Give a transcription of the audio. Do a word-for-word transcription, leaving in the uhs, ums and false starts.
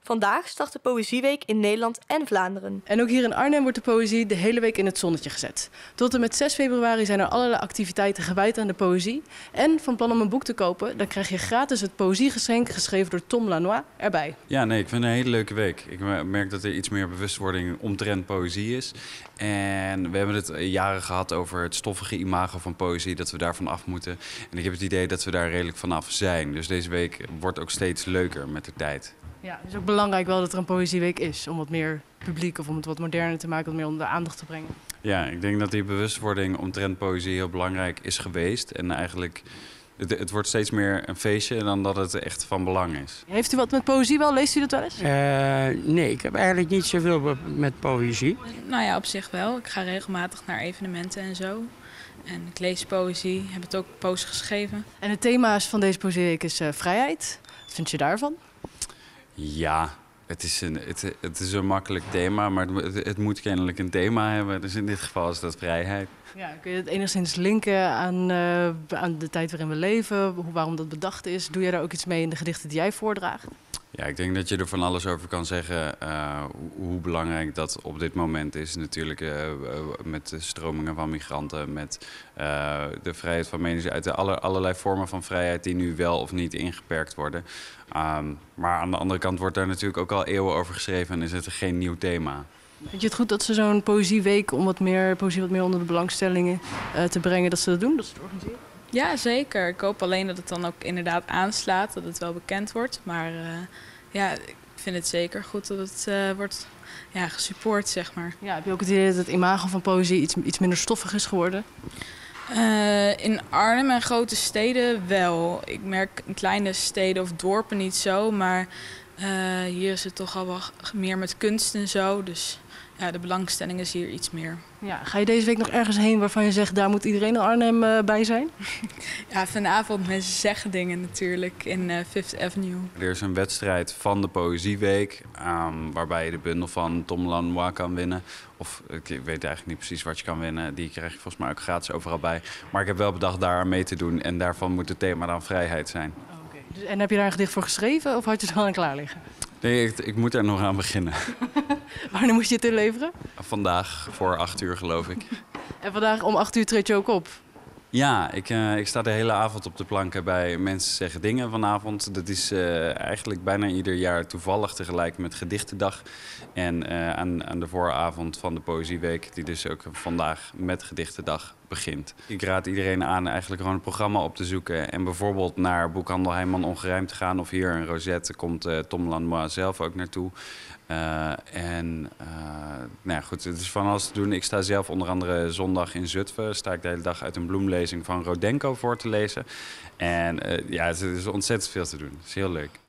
Vandaag start de Poëzieweek in Nederland en Vlaanderen. En ook hier in Arnhem wordt de poëzie de hele week in het zonnetje gezet. Tot en met zes februari zijn er allerlei activiteiten gewijd aan de poëzie. En van plan om een boek te kopen, dan krijg je gratis het poëziegeschenk geschreven door Tom Lanois erbij. Ja, nee, ik vind het een hele leuke week. Ik merk dat er iets meer bewustwording omtrent poëzie is. En we hebben het jaren gehad over het stoffige imago van poëzie, dat we daarvan af moeten. En ik heb het idee dat we daar redelijk vanaf zijn. Dus deze week wordt ook steeds leuker met de tijd. Ja, het is ook belangrijk wel dat er een poëzieweek is, om wat meer publiek of om het wat moderner te maken, wat meer onder de aandacht te brengen. Ja, ik denk dat die bewustwording omtrent poëzie heel belangrijk is geweest. En eigenlijk, het, het wordt steeds meer een feestje dan dat het echt van belang is. Heeft u wat met poëzie wel? Leest u dat wel eens? Uh, nee, ik heb eigenlijk niet zoveel met poëzie. Nou ja, op zich wel. Ik ga regelmatig naar evenementen en zo. En ik lees poëzie, heb het ook poos geschreven. En het thema van deze poëzieweek is uh, vrijheid. Wat vind je daarvan? Ja, het is, een, het, het is een makkelijk thema, maar het, het moet kennelijk een thema hebben. Dus in dit geval is dat vrijheid. Ja, kun je het enigszins linken aan, uh, aan de tijd waarin we leven, hoe, waarom dat bedacht is? Doe jij daar ook iets mee in de gedichten die jij voordraagt? Ja, ik denk dat je er van alles over kan zeggen. Uh, hoe belangrijk dat op dit moment is natuurlijk uh, met de stromingen van migranten, met uh, de vrijheid van meningsuiting, alle, allerlei vormen van vrijheid die nu wel of niet ingeperkt worden. Um, maar aan de andere kant wordt daar natuurlijk ook al eeuwen over geschreven en is het geen nieuw thema. Vind je het goed dat ze zo'n poëzieweek om wat meer poëzie wat meer onder de belangstellingen uh, te brengen, dat ze dat doen, dat ze het organiseren? Ja, zeker. Ik hoop alleen dat het dan ook inderdaad aanslaat, dat het wel bekend wordt. Maar uh, ja, ik vind het zeker goed dat het uh, wordt ja, gesupport, zeg maar. Ja, heb je ook het idee dat het imago van poëzie iets, iets minder stoffig is geworden? Uh, in Arnhem en grote steden wel. Ik merk in kleine steden of dorpen niet zo, maar uh, hier is het toch al wel meer met kunst en zo. Dus ja, de belangstelling is hier iets meer. Ja, ga je deze week nog ergens heen waarvan je zegt, daar moet iedereen in Arnhem uh, bij zijn? Ja, vanavond mensen zeggen dingen natuurlijk in uh, Fifth Avenue. Er is een wedstrijd van de Poëzieweek, um, waarbij je de bundel van Tom Lanois kan winnen. Of ik weet eigenlijk niet precies wat je kan winnen. Die krijg je volgens mij ook gratis overal bij. Maar ik heb wel bedacht daar aan mee te doen en daarvan moet het thema dan vrijheid zijn. Oh, okay. Dus, en heb je daar een gedicht voor geschreven of had je het al aan klaar liggen? Nee, ik, ik moet er nog aan beginnen. Wanneer moest je het inleveren? Vandaag voor acht uur, geloof ik. En vandaag om acht uur treed je ook op? Ja, ik, uh, ik sta de hele avond op de planken bij Mensen Zeggen Dingen vanavond. Dat is uh, eigenlijk bijna ieder jaar toevallig tegelijk met Gedichtendag. En uh, aan, aan de vooravond van de Poëzieweek, die dus ook vandaag met Gedichtendag begint. Ik raad iedereen aan eigenlijk gewoon een programma op te zoeken. En bijvoorbeeld naar Boekhandel Heijman Ongerijmd te gaan. Of hier in Rosette komt uh, Tom Lanois zelf ook naartoe. Uh, en uh, nou ja, goed, het is van alles te doen. Ik sta zelf onder andere zondag in Zutphen. Sta ik de hele dag uit een bloemlezing van Rodenko voor te lezen. En uh, ja, het is ontzettend veel te doen. Het is heel leuk.